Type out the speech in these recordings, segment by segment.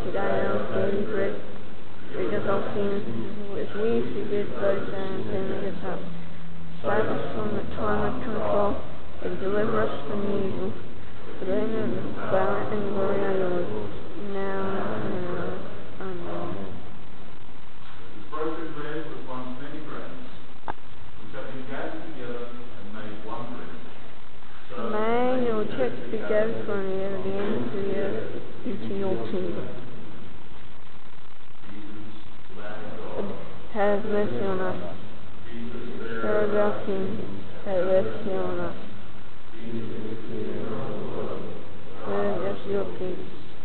Down, favorite. We just all seen which we figured first and then it up. Save us from the time of control and deliver us from evil. Then and power and glory are yours. Now and now. Amen. This broken bread was once many breads, which have been gathered together and made one bread. So may your church be gathered from the end of the end of the earth into your kingdom. Have mercy on us. Spare of our sins. Have mercy on us. Grant us your peace.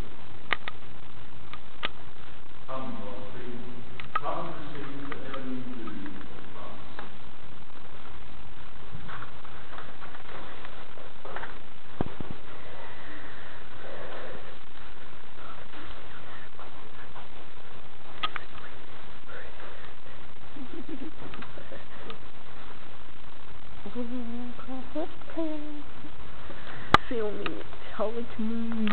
come, Lord, please, come and receive the heavenly food of Christ. Feel me, tell it to me.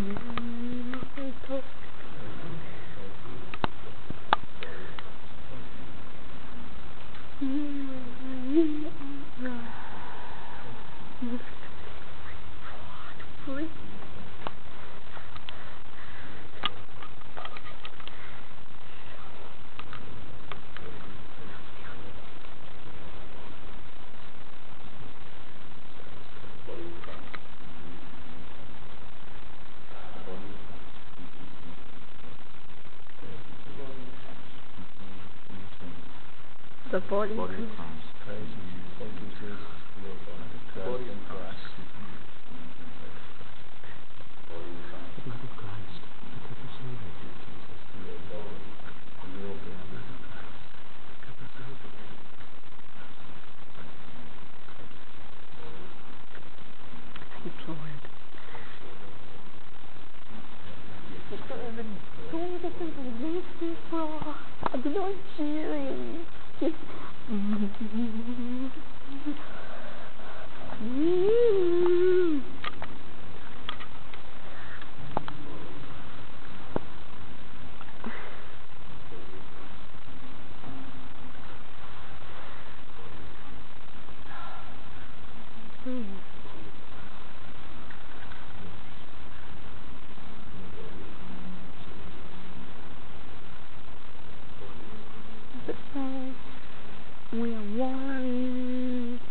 The body of Christ. We are one.